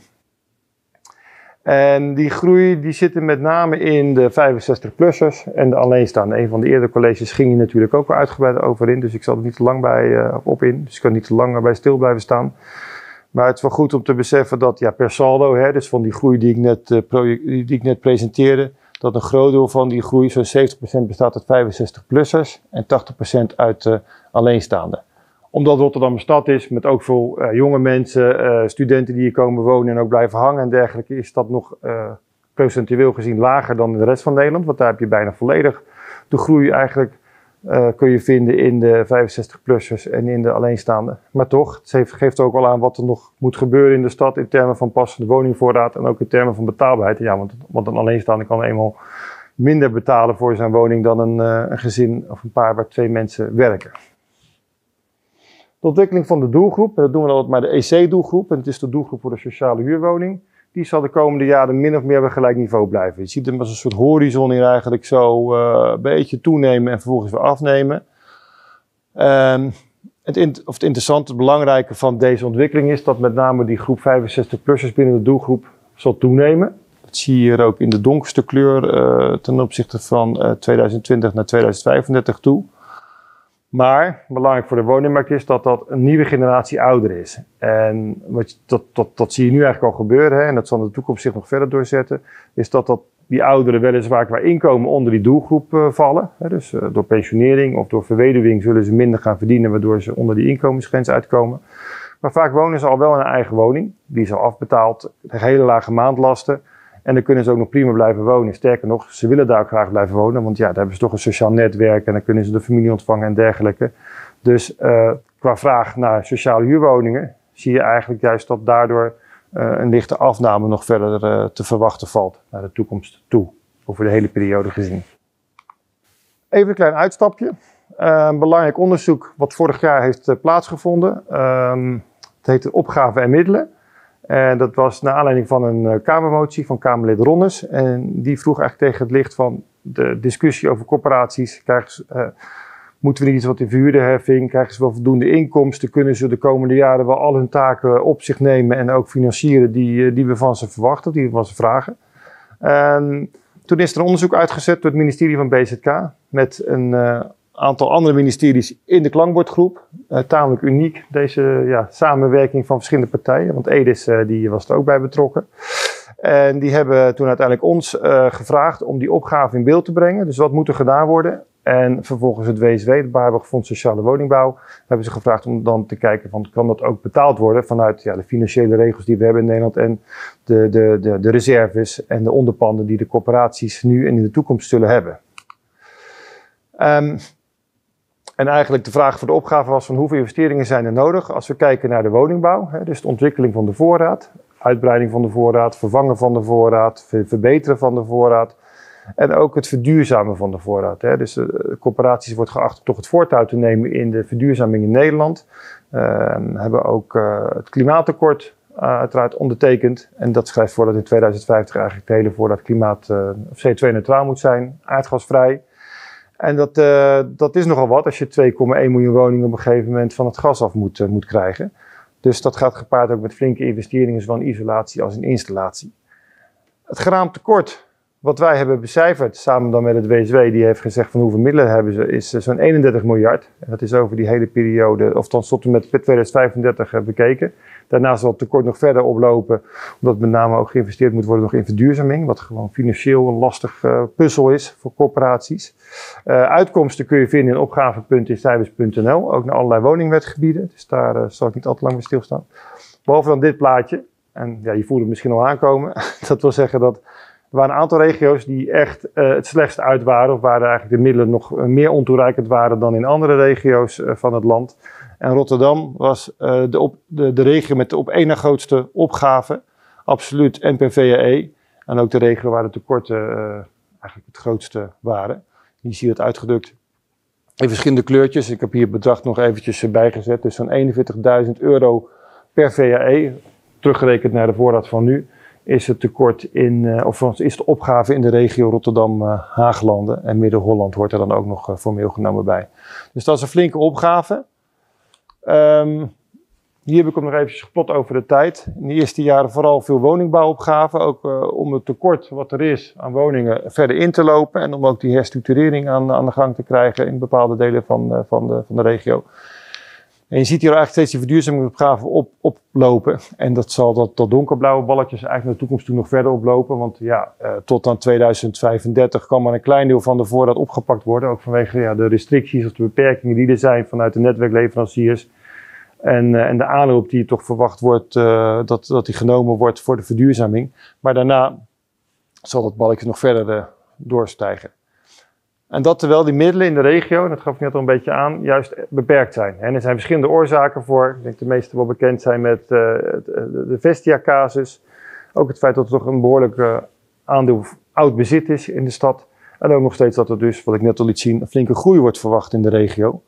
S1: En die groei die zit er met name in de vijfenzestig-plussers en de alleenstaanden. Een van de eerdere colleges ging hier natuurlijk ook wel uitgebreid over in. Dus ik zal er niet te lang bij, uh, op in. Dus ik kan niet te lang bij stil blijven staan. Maar het is wel goed om te beseffen dat ja, per saldo, hè, dus van die groei die ik, net, uh, die ik net presenteerde, dat een groot deel van die groei, zo'n zeventig procent, bestaat uit vijfenzestig-plussers en tachtig procent uit uh, alleenstaanden. Omdat Rotterdam een stad is met ook veel uh, jonge mensen, uh, studenten die hier komen wonen en ook blijven hangen en dergelijke, is dat nog uh, procentueel gezien lager dan in de rest van Nederland. Want daar heb je bijna volledig de groei eigenlijk uh, kun je vinden in de vijfenzestig-plussers en in de alleenstaanden. Maar toch, het geeft ook al aan wat er nog moet gebeuren in de stad in termen van passende woningvoorraad en ook in termen van betaalbaarheid. Ja, want, want een alleenstaande kan eenmaal minder betalen voor zijn woning dan een, uh, een gezin of een paar waar twee mensen werken. De ontwikkeling van de doelgroep, dat doen we altijd maar de E C-doelgroep, en het is de doelgroep voor de sociale huurwoning, die zal de komende jaren min of meer op gelijk niveau blijven. Je ziet hem als een soort horizon hier eigenlijk zo uh, een beetje toenemen en vervolgens weer afnemen. Um, het, in, of het interessante, het belangrijke van deze ontwikkeling is dat met name die groep vijfenzestig-plussers binnen de doelgroep zal toenemen. Dat zie je hier ook in de donkerste kleur uh, ten opzichte van uh, tweeduizend twintig naar tweeduizend vijfendertig toe. Maar belangrijk voor de woningmarkt is dat dat een nieuwe generatie ouder is. En wat, dat, dat, dat zie je nu eigenlijk al gebeuren, hè, en dat zal in de toekomst zich nog verder doorzetten, is dat, dat die ouderen weliswaar qua inkomen onder die doelgroep uh, vallen. Hè, dus uh, door pensionering of door verweduwing zullen ze minder gaan verdienen, waardoor ze onder die inkomensgrens uitkomen. Maar vaak wonen ze al wel in een eigen woning, die is al afbetaald, hele lage maandlasten. En dan kunnen ze ook nog prima blijven wonen. Sterker nog, ze willen daar ook graag blijven wonen. Want ja, daar hebben ze toch een sociaal netwerk en dan kunnen ze de familie ontvangen en dergelijke. Dus uh, qua vraag naar sociale huurwoningen zie je eigenlijk juist dat daardoor uh, een lichte afname nog verder uh, te verwachten valt naar de toekomst toe. Over de hele periode gezien. Even een klein uitstapje. Uh, een belangrijk onderzoek wat vorig jaar heeft uh, plaatsgevonden. Uh, het heet Opgave en Middelen. En dat was naar aanleiding van een uh, Kamermotie van Kamerlid Ronnes. En die vroeg eigenlijk tegen het licht van de discussie over corporaties. Krijgen ze, uh, moeten we niet iets wat in verhuurderheffing? Krijgen ze wel voldoende inkomsten? Kunnen ze de komende jaren wel al hun taken op zich nemen en ook financieren die, uh, die we van ze verwachten, die we van ze vragen? En toen is er een onderzoek uitgezet door het ministerie van B Z K met een uh, aantal andere ministeries in de klankbordgroep. Uh, tamelijk uniek, deze ja, samenwerking van verschillende partijen. Want Edis uh, die was er ook bij betrokken. En die hebben toen uiteindelijk ons uh, gevraagd om die opgave in beeld te brengen. Dus wat moet er gedaan worden? En vervolgens het W S W, het Waarborg Fonds Sociale Woningbouw, hebben ze gevraagd om dan te kijken van kan dat ook betaald worden vanuit ja, de financiële regels die we hebben in Nederland en de, de, de, de reserves en de onderpanden die de corporaties nu en in de toekomst zullen hebben. Um, En eigenlijk de vraag voor de opgave was van hoeveel investeringen zijn er nodig als we kijken naar de woningbouw. Hè, dus de ontwikkeling van de voorraad, uitbreiding van de voorraad, vervangen van de voorraad, verbeteren van de voorraad. En ook het verduurzamen van de voorraad. Hè. Dus de corporaties wordt geacht om toch het voortouw te nemen in de verduurzaming in Nederland. Uh, hebben ook uh, het klimaatakkoord uh, uiteraard ondertekend. En dat schrijft voor dat in tweeduizend vijftig eigenlijk de hele voorraad klimaat uh, C O twee neutraal moet zijn, aardgasvrij. En dat, uh, dat is nogal wat als je twee komma één miljoen woningen op een gegeven moment van het gas af moet, uh, moet krijgen. Dus dat gaat gepaard ook met flinke investeringen, zowel in isolatie als in installatie. Het geraamtekort wat wij hebben becijferd, samen dan met het W S W, die heeft gezegd van hoeveel middelen hebben ze, is zo'n eenendertig miljard. En dat is over die hele periode, of dan tot en met tweeduizend vijfendertig bekeken. Daarnaast zal het tekort nog verder oplopen, omdat met name ook geïnvesteerd moet worden nog in verduurzaming, wat gewoon financieel een lastig uh, puzzel is voor corporaties. Uh, uitkomsten kun je vinden in opgave punt in cijfers punt n l, ook naar allerlei woningwetgebieden, dus daar uh, zal ik niet al te lang bij stilstaan. Behalve dan dit plaatje, en ja, je voelt het misschien al aankomen, dat wil zeggen dat er waren een aantal regio's die echt uh, het slechtst uit waren, of waar eigenlijk de middelen nog meer ontoereikend waren dan in andere regio's uh, van het land. En Rotterdam was uh, de, op, de, de regio met de op één na grootste opgave, absoluut N P V A E. En ook de regio waar de tekorten uh, eigenlijk het grootste waren. Hier zie je het uitgedrukt in verschillende kleurtjes. Ik heb hier het bedrag nog eventjes bijgezet. Dus zo'n eenenveertigduizend euro per V A E, teruggerekend naar de voorraad van nu, is het tekort in, uh, of is de opgave in de regio Rotterdam-Haaglanden. Uh, en Midden-Holland hoort er dan ook nog uh, formeel genomen bij. Dus dat is een flinke opgave. Um, hier heb ik hem nog eventjes geplot over de tijd. In de eerste jaren vooral veel woningbouwopgaven. Ook uh, om het tekort wat er is aan woningen verder in te lopen. En om ook die herstructurering aan, aan de gang te krijgen in bepaalde delen van, uh, van, de, van de regio. En je ziet hier eigenlijk steeds die verduurzamingsopgaven op, oplopen. En dat zal dat, dat donkerblauwe balletjes eigenlijk naar de toekomst toe nog verder oplopen. Want ja, uh, tot aan tweeduizend vijfendertig kan maar een klein deel van de voorraad opgepakt worden. Ook vanwege ja, de restricties of de beperkingen die er zijn vanuit de netwerkleveranciers. En, uh, en de aanloop die toch verwacht wordt, uh, dat, dat die genomen wordt voor de verduurzaming. Maar daarna zal dat balletje nog verder uh, doorstijgen. En dat terwijl die middelen in de regio, en dat gaf ik net al een beetje aan, juist beperkt zijn. En er zijn verschillende oorzaken voor. Ik denk de meeste wel bekend zijn met uh, de Vestia-casus. Ook het feit dat er toch een behoorlijk uh, aandeel oud bezit is in de stad. En ook nog steeds dat er dus, wat ik net al liet zien, een flinke groei wordt verwacht in de regio.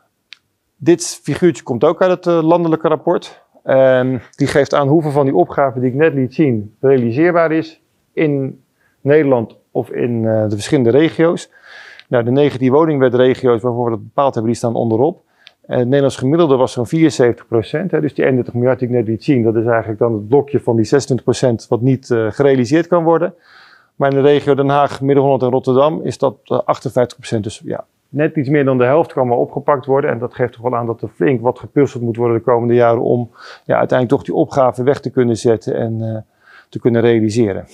S1: Dit figuurtje komt ook uit het uh, landelijke rapport. En die geeft aan hoeveel van die opgaven die ik net liet zien realiseerbaar is in Nederland of in uh, de verschillende regio's. Nou, de negentien woningwetregio's waarvoor we dat bepaald hebben, die staan onderop. En het Nederlands gemiddelde was zo'n vierenzeventig procent. Hè, dus die eenendertig miljard die ik net liet zien, dat is eigenlijk dan het blokje van die zesentwintig procent wat niet uh, gerealiseerd kan worden. Maar in de regio Den Haag, Midden-Holland en Rotterdam is dat uh, achtenvijftig procent. Dus ja, net iets meer dan de helft kan maar opgepakt worden. En dat geeft toch wel aan dat er flink wat gepuzzeld moet worden de komende jaren om ja, uiteindelijk toch die opgave weg te kunnen zetten en uh, te kunnen realiseren.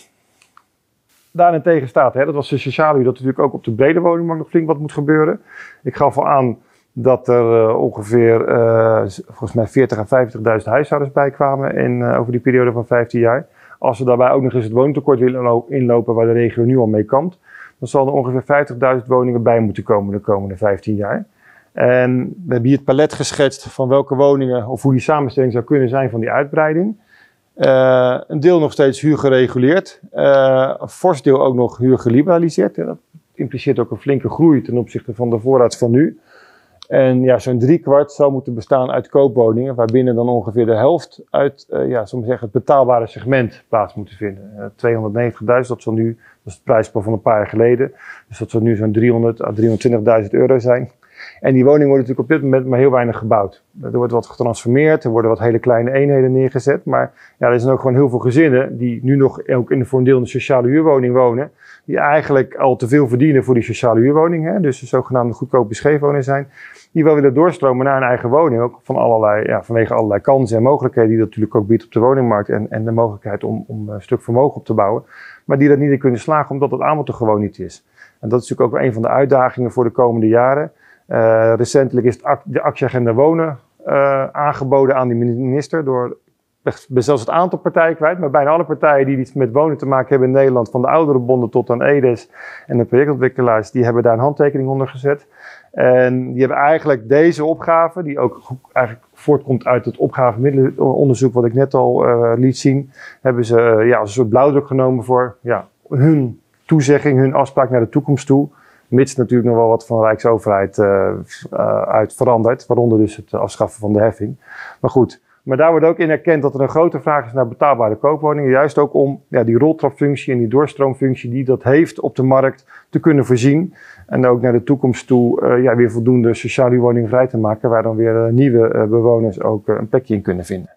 S1: Daarentegen staat, hè, dat was de sociale huur, dat natuurlijk ook op de brede woningmarkt nog flink wat moet gebeuren. Ik gaf al aan dat er uh, ongeveer uh, volgens mij veertigduizend à vijftigduizend huishoudens bij kwamen in, uh, over die periode van vijftien jaar. Als we daarbij ook nog eens het woningtekort willen inlopen waar de regio nu al mee kampt, dan zal er ongeveer vijftigduizend woningen bij moeten komen de komende vijftien jaar. En we hebben hier het palet geschetst van welke woningen of hoe die samenstelling zou kunnen zijn van die uitbreiding. Uh, een deel nog steeds huurgereguleerd, uh, een fors deel ook nog huurgeliberaliseerd. Ja, dat impliceert ook een flinke groei ten opzichte van de voorraad van nu. En ja, zo'n driekwart zou moeten bestaan uit koopwoningen, waarbinnen dan ongeveer de helft uit uh, ja, zullen we zeggen, het betaalbare segment plaats moet vinden. Uh, tweehonderdnegentigduizend, dat zal nu, dat is het prijsspel van een paar jaar geleden, dus dat zal nu zo'n driehonderd à driehonderdtwintigduizend euro zijn. En die woningen worden natuurlijk op dit moment maar heel weinig gebouwd. Er wordt wat getransformeerd, er worden wat hele kleine eenheden neergezet. Maar ja, er zijn ook gewoon heel veel gezinnen die nu nog ook in de voor een deel in de sociale huurwoning wonen. Die eigenlijk al te veel verdienen voor die sociale huurwoning. Hè, dus de zogenaamde goedkope scheefwoningen zijn. Die wel willen doorstromen naar een eigen woning. Ook van allerlei, ja, vanwege allerlei kansen en mogelijkheden die dat natuurlijk ook biedt op de woningmarkt. En, en de mogelijkheid om, om een stuk vermogen op te bouwen. Maar die dat niet in kunnen slagen omdat het aanbod er gewoon niet is. En dat is natuurlijk ook een van de uitdagingen voor de komende jaren. Uh, recentelijk is het, de actieagenda wonen uh, aangeboden aan de minister door, ik ben zelfs het aantal partijen kwijt, maar bijna alle partijen die iets met wonen te maken hebben in Nederland, van de ouderenbonden tot aan E D E S en de projectontwikkelaars, die hebben daar een handtekening onder gezet. En die hebben eigenlijk deze opgave, die ook eigenlijk voortkomt uit het opgavemiddelenonderzoek wat ik net al uh, liet zien, hebben ze uh, ja, als een soort blauwdruk genomen voor ja, hun toezegging, hun afspraak naar de toekomst toe. Mits natuurlijk nog wel wat van de Rijksoverheid uh, uh, uit verandert, waaronder dus het afschaffen van de heffing. Maar goed, Maar daar wordt ook in erkend dat er een grote vraag is naar betaalbare koopwoningen. Juist ook om ja, die roltrapfunctie en die doorstroomfunctie die dat heeft op de markt te kunnen voorzien. En ook naar de toekomst toe uh, ja, weer voldoende sociale huurwoningen vrij te maken. Waar dan weer uh, nieuwe uh, bewoners ook uh, een plekje in kunnen vinden.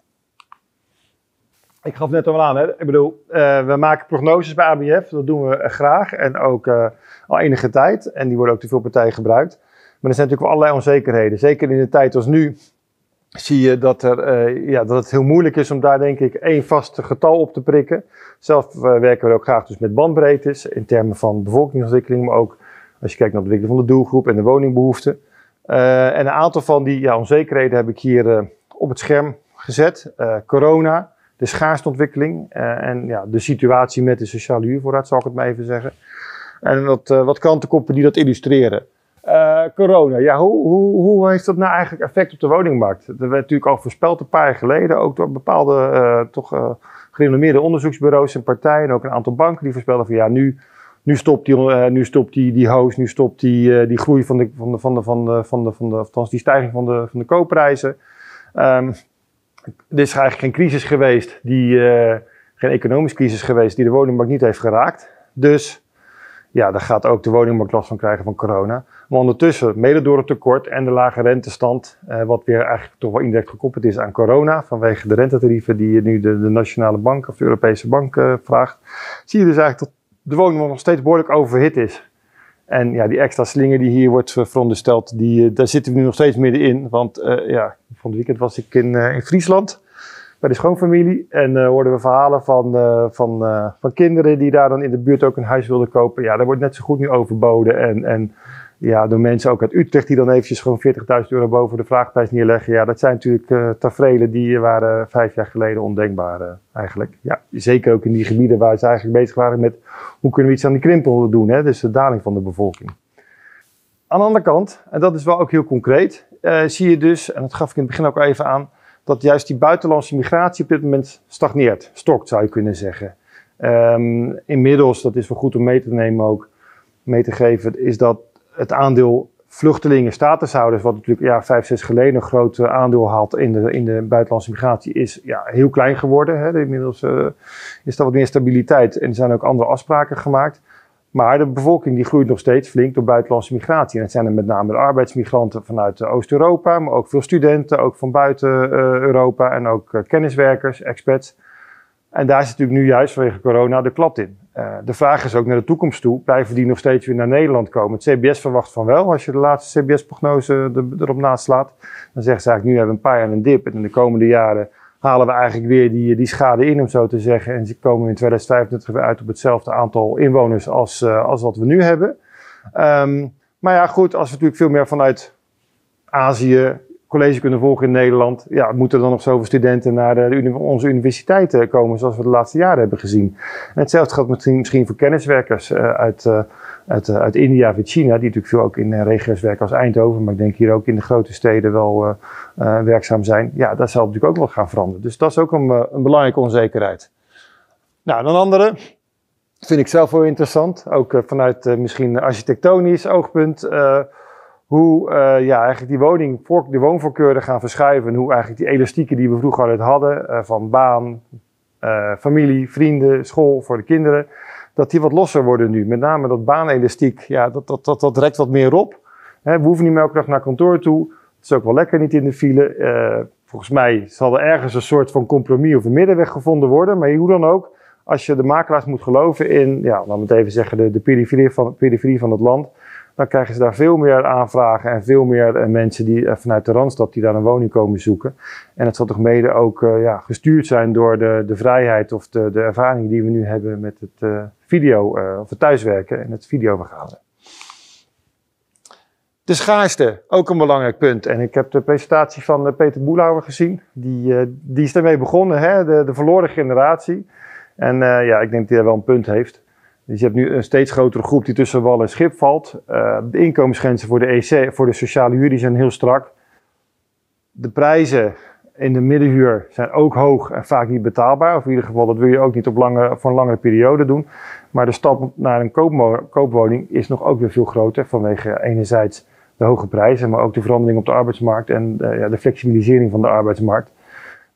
S1: Ik gaf net al aan, hè? Ik bedoel, uh, we maken prognoses bij A B F. Dat doen we uh, graag en ook uh, al enige tijd. En die worden ook door veel partijen gebruikt. Maar er zijn natuurlijk wel allerlei onzekerheden. Zeker in een tijd als nu zie je dat, er, uh, ja, dat het heel moeilijk is om daar denk ik één vast getal op te prikken. Zelf uh, werken we ook graag dus met bandbreedtes in termen van bevolkingsontwikkeling. Maar ook als je kijkt naar de ontwikkeling van de doelgroep en de woningbehoeften. Uh, en een aantal van die ja, onzekerheden heb ik hier uh, op het scherm gezet. Uh, corona, de schaarsteontwikkeling uh, en ja, de situatie met de sociale huurvoorraad, zal ik het maar even zeggen. En wat, uh, wat krantenkoppen die dat illustreren. Uh, corona, ja, hoe, hoe, hoe heeft dat nou eigenlijk effect op de woningmarkt? Dat werd natuurlijk al voorspeld een paar jaar geleden, ook door bepaalde uh, toch uh, gerenommeerde onderzoeksbureaus en partijen, en ook een aantal banken die voorspelden van ja, nu, nu stopt die, uh, nu stopt die, die hoos, nu stopt die, uh, die groei van de, van de, van de, van de, van de, van de, althans die stijging van de, van de koopprijzen. Um, er is eigenlijk geen crisis geweest, die, uh, geen economische crisis geweest die de woningmarkt niet heeft geraakt. Dus ja, daar gaat ook de woningmarkt last van krijgen van corona. Maar ondertussen, mede door het tekort en de lage rentestand, eh, wat weer eigenlijk toch wel indirect gekoppeld is aan corona, vanwege de rentetarieven die nu de, de nationale bank of de Europese bank uh, vraagt, zie je dus eigenlijk dat de woningmarkt nog steeds behoorlijk overhit is. En ja, die extra slinger die hier wordt verondersteld, die, uh, daar zitten we nu nog steeds middenin. Want uh, ja, van het weekend was ik in, uh, in Friesland bij de schoonfamilie en uh, hoorden we verhalen van, uh, van, uh, van kinderen die daar dan in de buurt ook een huis wilden kopen. Ja, daar wordt net zo goed nu overboden. En, en ja, door mensen ook uit Utrecht die dan eventjes gewoon veertigduizend euro boven de vraagprijs neerleggen. Ja, dat zijn natuurlijk uh, taferelen die waren vijf jaar geleden ondenkbaar uh, eigenlijk. Ja, zeker ook in die gebieden waar ze eigenlijk bezig waren met hoe kunnen we iets aan die krimpel doen. Hè? Dus de daling van de bevolking. Aan de andere kant, en dat is wel ook heel concreet, uh, zie je dus, en dat gaf ik in het begin ook al even aan, dat juist die buitenlandse migratie op dit moment stagneert, stokt zou je kunnen zeggen. Um, inmiddels, dat is wel goed om mee te nemen ook, mee te geven, is dat het aandeel vluchtelingen, statushouders, wat natuurlijk ja, vijf, zes geleden een groot uh, aandeel had in de, in de buitenlandse migratie, is ja, heel klein geworden. Hè. Inmiddels uh, is er wat meer stabiliteit en er zijn ook andere afspraken gemaakt. Maar de bevolking die groeit nog steeds flink door buitenlandse migratie. En het zijn er met name de arbeidsmigranten vanuit Oost-Europa, maar ook veel studenten, ook van buiten uh, Europa en ook uh, kenniswerkers, expats. En daar zit natuurlijk nu juist vanwege corona de klap in. Uh, de vraag is ook naar de toekomst toe, blijven die nog steeds weer naar Nederland komen? Het C B S verwacht van wel, als je de laatste C B S-prognose erop naslaat. Dan zeggen ze eigenlijk, nu hebben we een paar jaar een dip en in de komende jaren halen we eigenlijk weer die, die schade in, om zo te zeggen. En ze komen in tweeduizend vijfentwintig weer uit op hetzelfde aantal inwoners als, uh, als wat we nu hebben. Um, maar ja, goed, als we natuurlijk veel meer vanuit Azië college kunnen volgen in Nederland, ja, moeten er dan nog zoveel studenten naar de, de, onze universiteiten komen, zoals we de laatste jaren hebben gezien. En hetzelfde geldt misschien, misschien voor kenniswerkers uh, uit, uh, uit, uh, uit India of China, die natuurlijk veel ook in uh, regio's werken als Eindhoven, maar ik denk hier ook in de grote steden wel uh, uh, werkzaam zijn. Ja, dat zal natuurlijk ook wel gaan veranderen. Dus dat is ook een, uh, een belangrijke onzekerheid. Nou, een andere vind ik zelf wel interessant, ook uh, vanuit uh, misschien architectonisch oogpunt. Uh, Hoe uh, ja, eigenlijk die, woning, die woonvoorkeuren gaan verschuiven. En hoe eigenlijk die elastieken die we vroeger altijd hadden. Uh, van baan, uh, familie, vrienden, school voor de kinderen. Dat die wat losser worden nu. Met name dat baanelastiek, ja, dat, dat, dat, dat rekt wat meer op. He, we hoeven niet meer elke dag naar kantoor toe. Dat is ook wel lekker, niet in de file. Uh, volgens mij zal er ergens een soort van compromis of een middenweg gevonden worden. Maar hoe dan ook, als je de makelaars moet geloven in, ja, laten we het even zeggen, de, de periferie, van, periferie van het land. Dan krijgen ze daar veel meer aanvragen en veel meer uh, mensen die uh, vanuit de Randstad die daar een woning komen zoeken. En het zal toch mede ook uh, ja, gestuurd zijn door de, de vrijheid of de, de ervaring die we nu hebben met het uh, video, uh, of het thuiswerken en het videovergaderen. De schaarste, ook een belangrijk punt. En ik heb de presentatie van uh, Peter Boelhouwer gezien. Die, uh, die is daarmee begonnen, hè? De, de verloren generatie. En uh, ja, ik denk dat hij daar wel een punt heeft. Dus je hebt nu een steeds grotere groep die tussen wal en schip valt. Uh, de inkomensgrenzen voor de E C, voor de sociale huur, die zijn heel strak. De prijzen in de middenhuur zijn ook hoog en vaak niet betaalbaar. Of in ieder geval, dat wil je ook niet op lange, voor een langere periode doen. Maar de stap naar een koopmo- koopwoning is nog ook weer veel groter. Vanwege enerzijds de hoge prijzen, maar ook de verandering op de arbeidsmarkt en uh, ja, de flexibilisering van de arbeidsmarkt.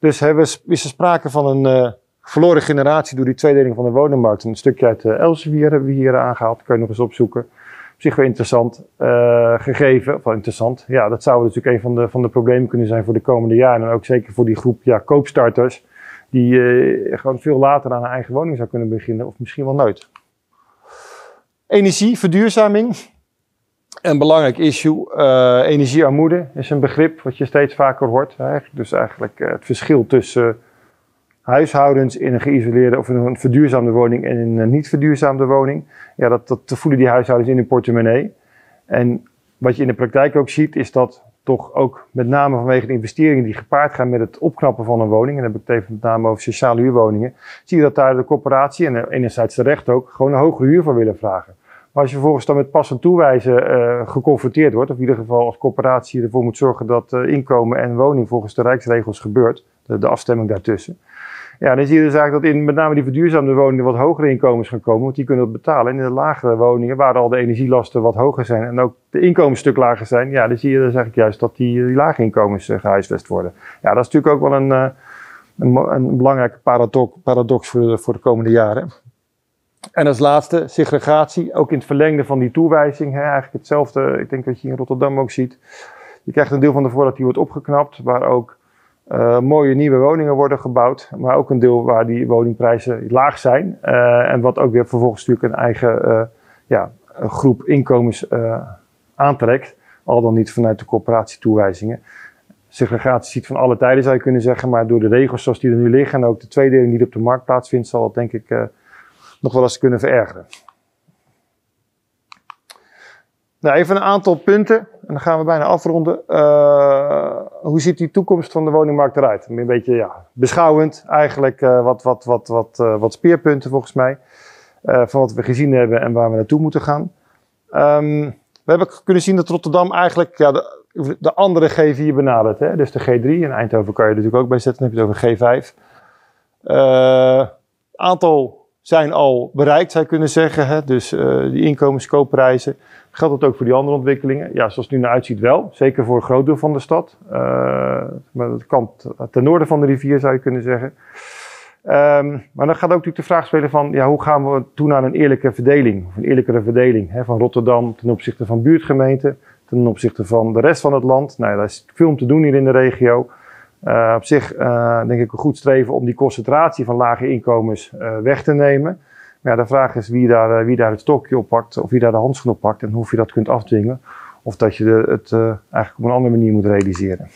S1: Dus hebben we, is er sprake van een uh, verloren generatie door die tweedeling van de woningmarkt. Een stukje uit uh, Elsevier hebben we hier aangehaald, kan je nog eens opzoeken. Op zich wel interessant uh, gegeven, of wel interessant. Ja, dat zou natuurlijk een van de, van de problemen kunnen zijn voor de komende jaren. En ook zeker voor die groep ja, koopstarters, die uh, gewoon veel later aan een eigen woning zou kunnen beginnen, of misschien wel nooit. Energie, verduurzaming. Een belangrijk issue. Uh, energiearmoede is een begrip wat je steeds vaker hoort. Eigenlijk. Dus eigenlijk uh, het verschil tussen uh, huishoudens in een geïsoleerde of in een verduurzaamde woning en in een niet verduurzaamde woning. Ja, dat, dat voelen die huishoudens in hun portemonnee. En wat je in de praktijk ook ziet, is dat toch ook met name vanwege de investeringen die gepaard gaan met het opknappen van een woning, en dan heb ik het even met name over sociale huurwoningen, zie je dat daar de corporatie en enerzijds terecht ook gewoon een hogere huur voor willen vragen. Maar als je vervolgens dan met pas en toewijzen uh, geconfronteerd wordt, of in ieder geval als corporatie ervoor moet zorgen dat uh, inkomen en woning volgens de rijksregels gebeurt, de, de afstemming daartussen. Ja, dan zie je dus eigenlijk dat in met name die verduurzaamde woningen wat hogere inkomens gaan komen, want die kunnen dat betalen. En in de lagere woningen, waar al de energielasten wat hoger zijn en ook de inkomens een stuk lager zijn, ja, dan zie je dus eigenlijk juist dat die, die lage inkomens uh, gehuisvest worden. Ja, dat is natuurlijk ook wel een, uh, een, een belangrijke paradox, paradox voor, de, voor de komende jaren. En als laatste, segregatie, ook in het verlengde van die toewijzing. Hè, eigenlijk hetzelfde, ik denk dat je in Rotterdam ook ziet. Je krijgt een deel van de voorraad die wordt opgeknapt, waar ook uh, mooie nieuwe woningen worden gebouwd. Maar ook een deel waar die woningprijzen laag zijn. Uh, en wat ook weer vervolgens natuurlijk een eigen uh, ja, een groep inkomens uh, aantrekt. Al dan niet vanuit de corporatietoewijzingen. Segregatie ziet van alle tijden, zou je kunnen zeggen. Maar door de regels zoals die er nu liggen en ook de tweedeling die er op de markt plaatsvindt, zal het denk ik Uh, nog wel eens kunnen verergeren. Nou, even een aantal punten en dan gaan we bijna afronden. Uh, hoe ziet die toekomst van de woningmarkt eruit? Een beetje ja, beschouwend eigenlijk, uh, wat, wat, wat, wat, uh, wat speerpunten volgens mij. Uh, van wat we gezien hebben en waar we naartoe moeten gaan. Um, we hebben kunnen zien dat Rotterdam eigenlijk ja, de, de andere G vier benadert. Hè? Dus de G drie, en Eindhoven kan je er natuurlijk ook bij zetten, dan heb je het over G vijf. Uh, aantal zijn al bereikt, zou je kunnen zeggen. Hè? Dus uh, die inkomenskoopprijzen. Geldt dat ook voor die andere ontwikkelingen? Ja, zoals het nu naar uitziet wel. Zeker voor een groot deel van de stad. Uh, maar dat kan ten noorden van de rivier, zou je kunnen zeggen. Um, maar dan gaat ook natuurlijk de vraag spelen van, ja, hoe gaan we toe naar een eerlijke verdeling? Of een eerlijkere verdeling hè, van Rotterdam ten opzichte van buurtgemeenten, ten opzichte van de rest van het land. Nou ja, daar is veel om te doen hier in de regio. Uh, op zich uh, denk ik een goed streven om die concentratie van lage inkomens uh, weg te nemen. Maar ja, de vraag is wie daar, uh, wie daar het stokje op pakt, of wie daar de handschoen op pakt en hoe je dat kunt afdwingen. Of dat je de, het uh, eigenlijk op een andere manier moet realiseren.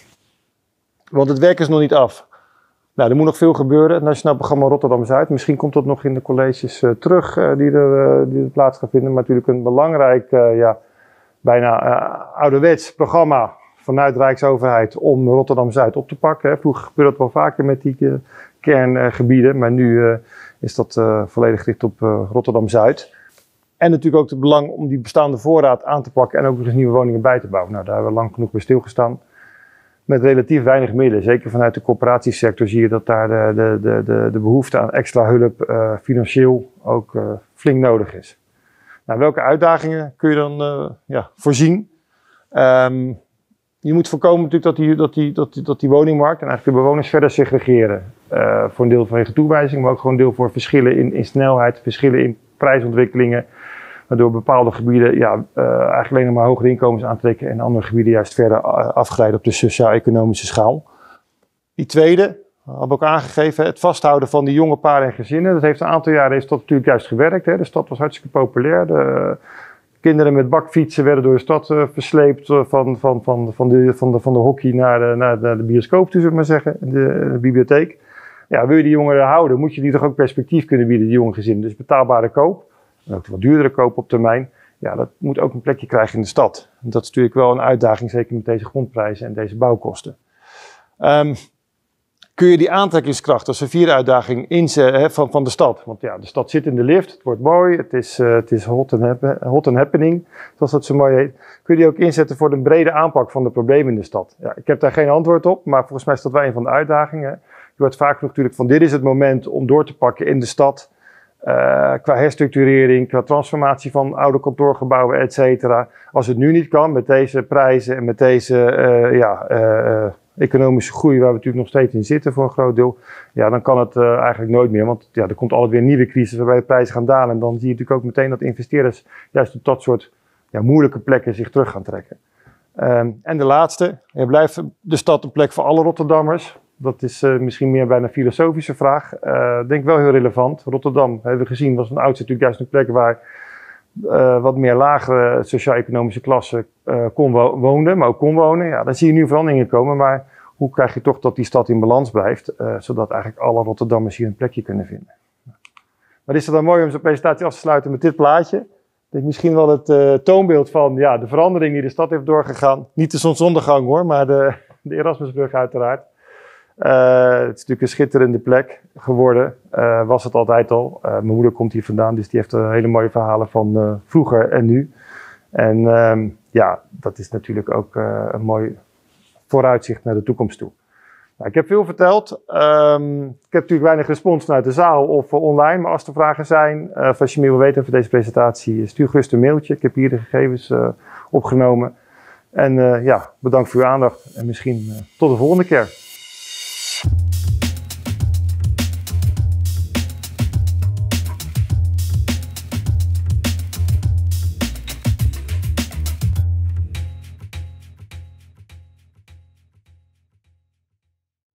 S1: Want het werk is nog niet af. Nou, er moet nog veel gebeuren. Het Nationaal Programma Rotterdam-Zuid. Misschien komt dat nog in de colleges uh, terug uh, die, er, uh, die er plaats gaan vinden. Maar natuurlijk een belangrijk, uh, ja, bijna uh, ouderwets programma vanuit de Rijksoverheid om Rotterdam-Zuid op te pakken. Hè. Vroeger gebeurde dat wel vaker met die uh, kerngebieden, maar nu uh, is dat uh, volledig gericht op uh, Rotterdam-Zuid. En natuurlijk ook het belang om die bestaande voorraad aan te pakken en ook nog eens nieuwe woningen bij te bouwen. Nou, daar hebben we lang genoeg bij stilgestaan. Met relatief weinig middelen, zeker vanuit de corporatiesector zie je dat daar de, de, de, de, de behoefte aan extra hulp uh, financieel ook uh, flink nodig is. Nou, welke uitdagingen kun je dan uh, ja, voorzien? Um, Je moet voorkomen natuurlijk dat die, dat die, dat die, dat die woningmarkt en eigenlijk de bewoners verder segregeren. Uh, voor een deel vanwege toewijzing, maar ook gewoon een deel voor verschillen in, in snelheid, verschillen in prijsontwikkelingen. Waardoor bepaalde gebieden ja, uh, eigenlijk alleen maar hogere inkomens aantrekken en andere gebieden juist verder afglijden op de sociaal-economische schaal. Die tweede, hebben we ook aangegeven, het vasthouden van die jonge paren en gezinnen. Dat heeft een aantal jaren heeft dat natuurlijk juist gewerkt. Hè. De stad was hartstikke populair. De, Kinderen met bakfietsen werden door de stad uh, versleept uh, van, van, van, van, de, van, de, van de hockey naar de, naar de, naar de bioscoop, zullen we maar zeggen, de, de bibliotheek. Ja, wil je die jongeren houden, moet je die toch ook perspectief kunnen bieden, die jonge gezinnen. Dus betaalbare koop, en ook wat duurdere koop op termijn. Ja, dat moet ook een plekje krijgen in de stad. En dat is natuurlijk wel een uitdaging, zeker met deze grondprijzen en deze bouwkosten. Um, kun je die aantrekkingskracht als een vierde uitdaging inzetten van, van de stad? Want ja, de stad zit in de lift, het wordt mooi, het is, uh, het is hot and, happen, hot and happening, zoals dat zo mooi heet. Kun je die ook inzetten voor een brede aanpak van de problemen in de stad? Ja, ik heb daar geen antwoord op, maar volgens mij is dat wel een van de uitdagingen. Je hoort vaak natuurlijk van dit is het moment om door te pakken in de stad. Uh, qua herstructurering, qua transformatie van oude kantoorgebouwen, et cetera. Als het nu niet kan met deze prijzen en met deze uh, ja, uh, economische groei waar we natuurlijk nog steeds in zitten voor een groot deel, ja, dan kan het uh, eigenlijk nooit meer. Want ja, er komt altijd weer een nieuwe crisis waarbij de prijzen gaan dalen. En dan zie je natuurlijk ook meteen dat investeerders juist op dat soort ja, moeilijke plekken zich terug gaan trekken. Um, en de laatste, ja, blijft de stad een plek voor alle Rotterdammers? Dat is uh, misschien meer bijna een filosofische vraag. Uh, Ik denk wel heel relevant. Rotterdam, hebben we gezien, was van oudsher natuurlijk juist een plek waar uh, wat meer lagere sociaal-economische klassen uh, kon wo woonden, maar ook kon wonen. Ja, daar zie je nu veranderingen komen, maar hoe krijg je toch dat die stad in balans blijft, uh, zodat eigenlijk alle Rotterdammers hier een plekje kunnen vinden. Maar is het dan mooi om zo'n presentatie af te sluiten met dit plaatje? Ik denk misschien wel het uh, toonbeeld van ja, de verandering die de stad heeft doorgegaan. Niet de zonsondergang hoor, maar de, de Erasmusbrug uiteraard. Uh, het is natuurlijk een schitterende plek geworden, uh, was het altijd al. Uh, mijn moeder komt hier vandaan, dus die heeft uh, hele mooie verhalen van uh, vroeger en nu. En um, ja, dat is natuurlijk ook uh, een mooi vooruitzicht naar de toekomst toe. Nou, ik heb veel verteld. Um, ik heb natuurlijk weinig respons vanuit de zaal of uh, online, maar als er vragen zijn, uh, of als je meer wil weten over deze presentatie, stuur gerust een mailtje. Ik heb hier de gegevens uh, opgenomen. En uh, ja, bedankt voor uw aandacht en misschien uh, tot de volgende keer.